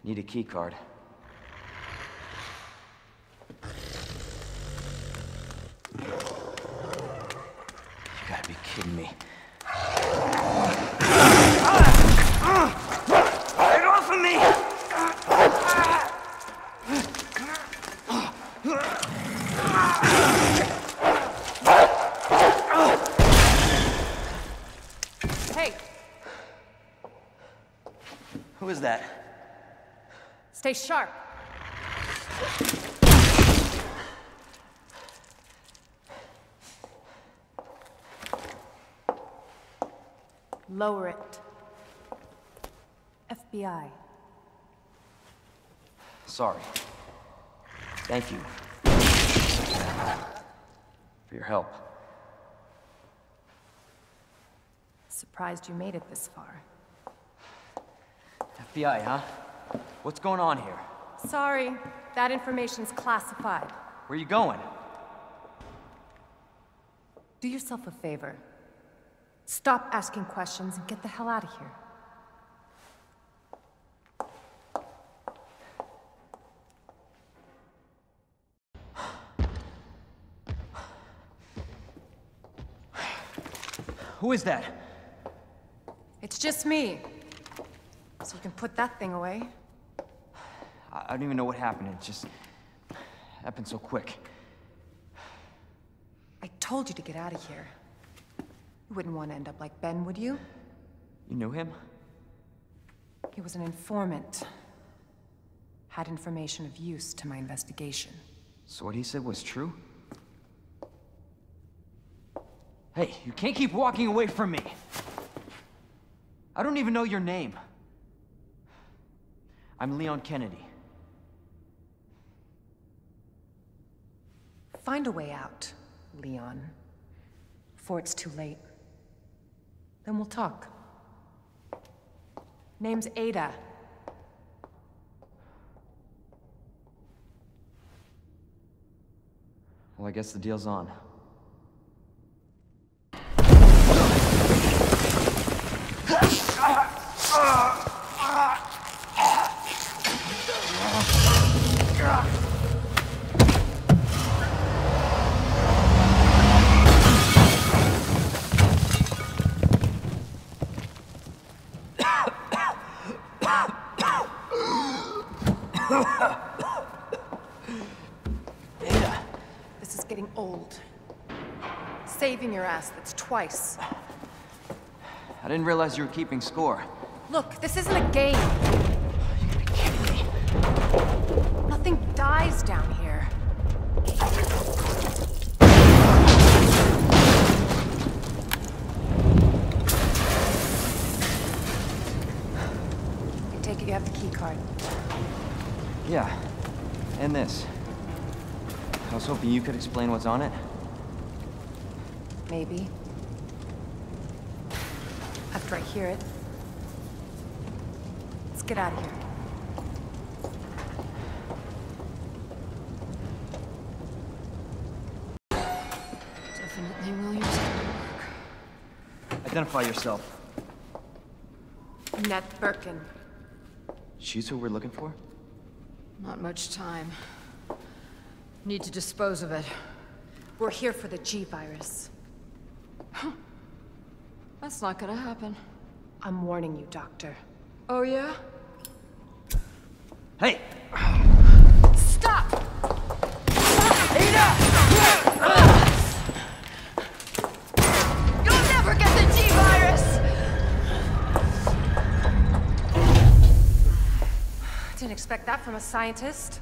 Need a key card. You gotta be kidding me. Get off of me! Hey! Who is that? Stay sharp. Lower it. FBI. Sorry. Thank you. For your help. Surprised you made it this far. FBI, huh? What's going on here? Sorry, that information's classified. Where are you going? Do yourself a favor. Stop asking questions and get the hell out of here. Who is that? It's just me. So you can put that thing away. I don't even know what happened. It just happened so quick. I told you to get out of here. You wouldn't want to end up like Ben, would you? You knew him? He was an informant. Had information of use to my investigation. So what he said was true? Hey, you can't keep walking away from me! I don't even know your name. I'm Leon Kennedy. Find a way out, Leon. Before it's too late. Then we'll talk. Name's Ada. Well, I guess the deal's on. This is getting old. Saving your ass, that's twice. I didn't realize you were keeping score. Look, this isn't a game. You gotta be kidding me. Nothing dies down here. I take it you have the key card. Yeah, and this. I was hoping you could explain what's on it. Maybe. After I hear it. Let's get out of here. Definitely Williams' work. Identify yourself. Annette Birkin. She's who we're looking for? Not much time. Need to dispose of it. We're here for the G-Virus. That's not gonna happen. I'm warning you, Doctor. Oh, yeah? Hey! Stop! You'll never get the G-Virus! Didn't expect that from a scientist.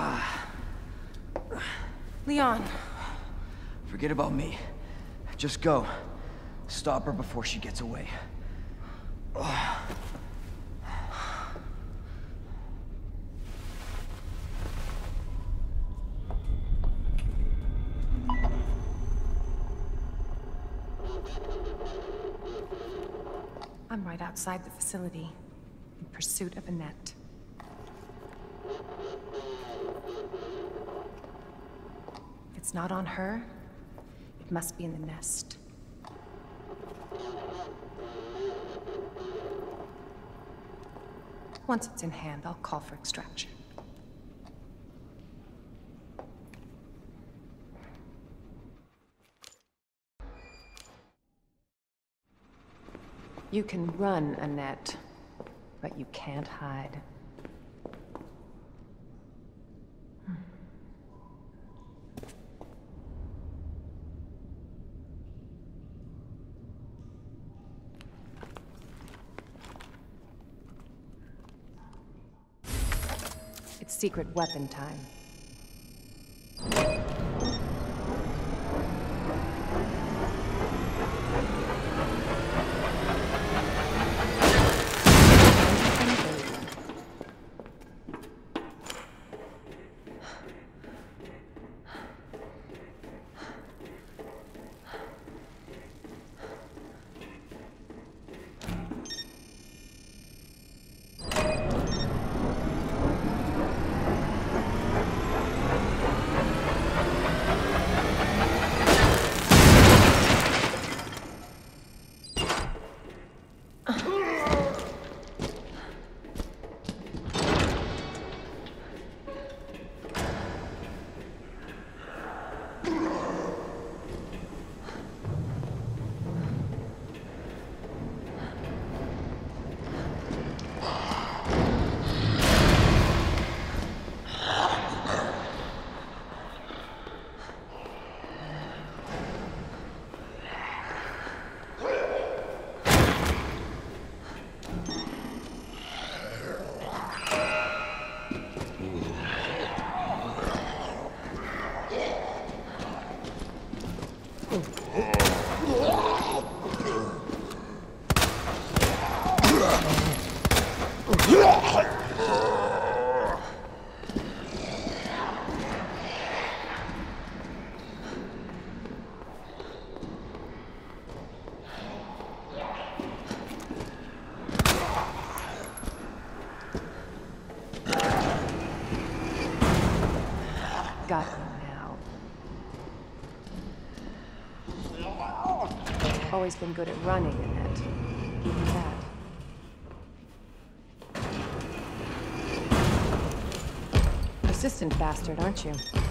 Leon. Forget about me. Just go. Stop her before she gets away. I'm right outside the facility, in pursuit of Annette. If it's not on her, it must be in the nest. Once it's in hand, I'll call for extraction. You can run, Annette, but you can't hide. It's secret weapon time. Got you now. Always been good at running, Annette. Give you that. Persistent bastard, aren't you?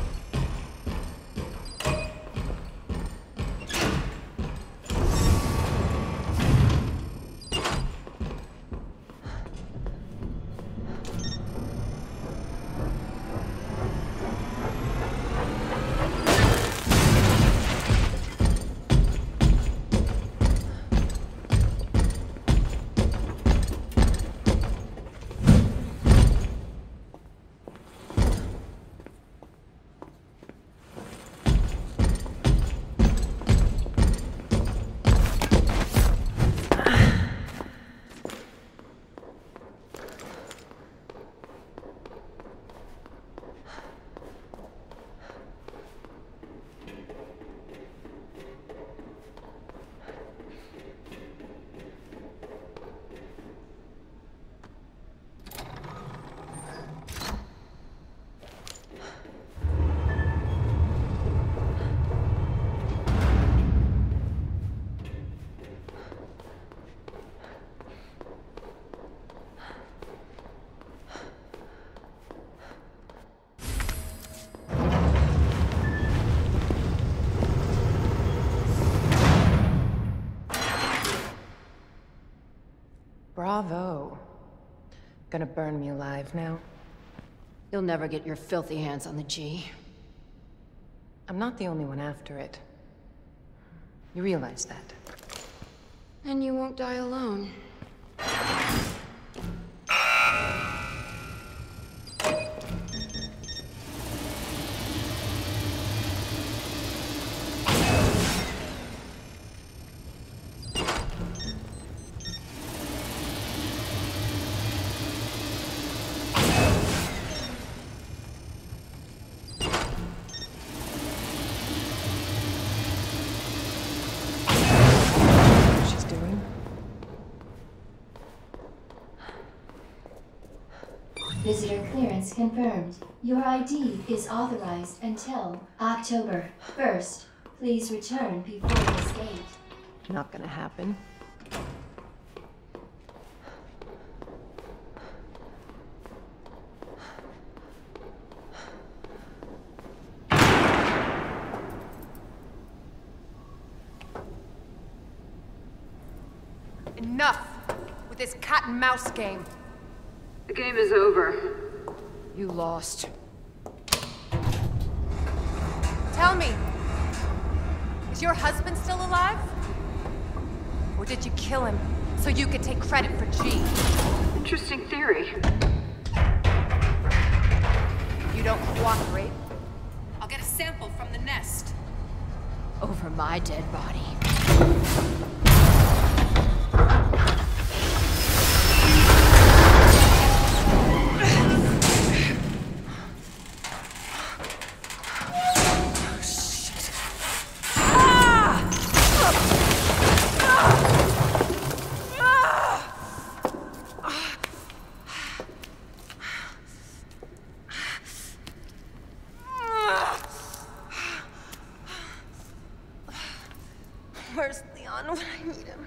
Bravo. Gonna burn me alive now? You'll never get your filthy hands on the G. I'm not the only one after it. You realize that? And you won't die alone. Visitor clearance confirmed. Your ID is authorized until October 1st. Please return before this date. Not gonna happen. Enough with this cat and mouse game. The game is over. You lost. Tell me, is your husband still alive? Or did you kill him so you could take credit for G? Interesting theory. You don't cooperate, I'll get a sample from the nest. Over my dead body. Where's Leon when I need him?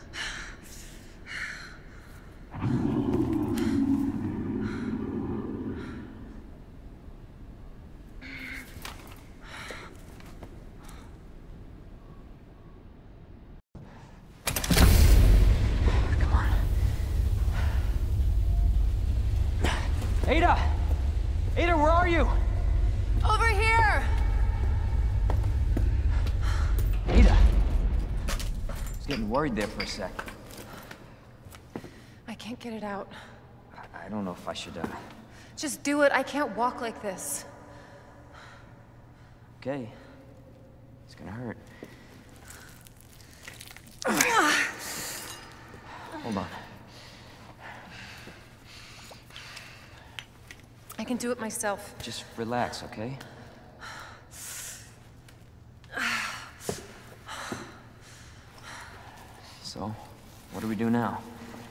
Come on. Ada! Ada, where are you? Over here! Ada! Getting worried there for a sec. I can't get it out. I don't know if I should, Just do it. I can't walk like this. Okay. It's gonna hurt. Hold on. I can do it myself. Just relax, okay? So, what do we do now?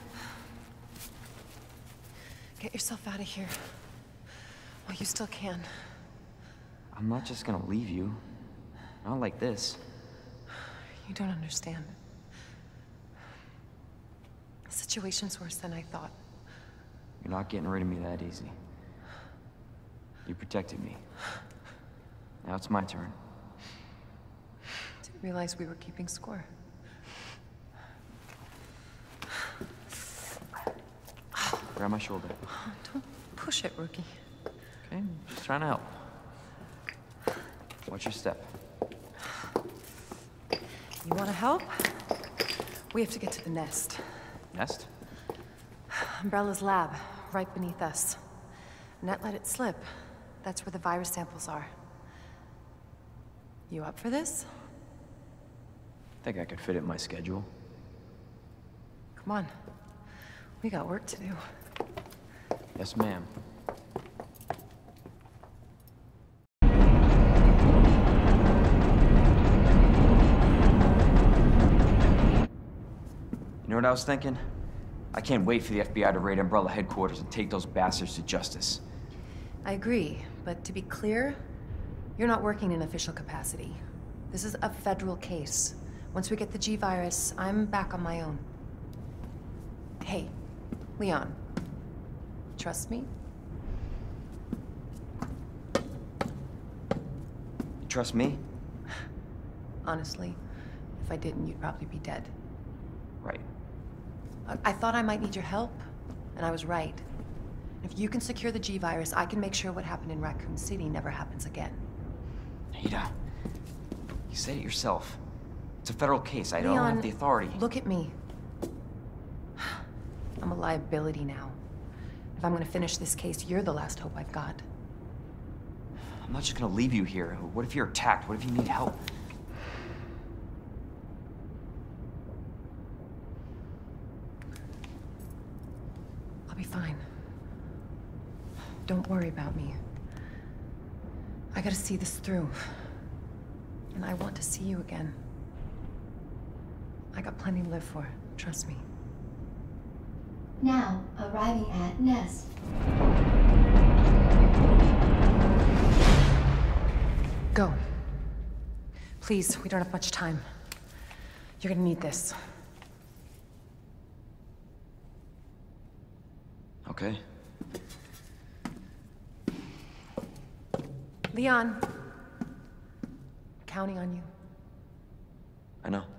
Get yourself out of here. While you still can. I'm not just gonna leave you. Not like this. You don't understand. The situation's worse than I thought. You're not getting rid of me that easy. You protected me. Now it's my turn. Didn't realize we were keeping score. Grab my shoulder. Don't push it, rookie. Okay, just trying to help. Watch your step. You want to help? We have to get to the nest. Nest? Umbrella's lab, right beneath us. Net let it slip. That's where the virus samples are. You up for this? Think I could fit it in my schedule. Come on. We got work to do. Yes, ma'am. You know what I was thinking? I can't wait for the FBI to raid Umbrella headquarters and take those bastards to justice. I agree, but to be clear, you're not working in official capacity. This is a federal case. Once we get the G-Virus, I'm back on my own. Hey, Leon. Trust me? You trust me? Honestly, if I didn't, you'd probably be dead. Right. I thought I might need your help, and I was right. If you can secure the G-Virus, I can make sure what happened in Raccoon City never happens again. Ada, you said it yourself. It's a federal case. I don't have the authority. Look at me. I'm a liability now. If I'm gonna finish this case, you're the last hope I've got. I'm not just gonna leave you here. What if you're attacked? What if you need help? I'll be fine. Don't worry about me. I gotta see this through. And I want to see you again. I got plenty to live for, trust me. Now, arriving at Nest. Go. Please, we don't have much time. You're gonna need this. Okay. Leon. Counting on you. I know.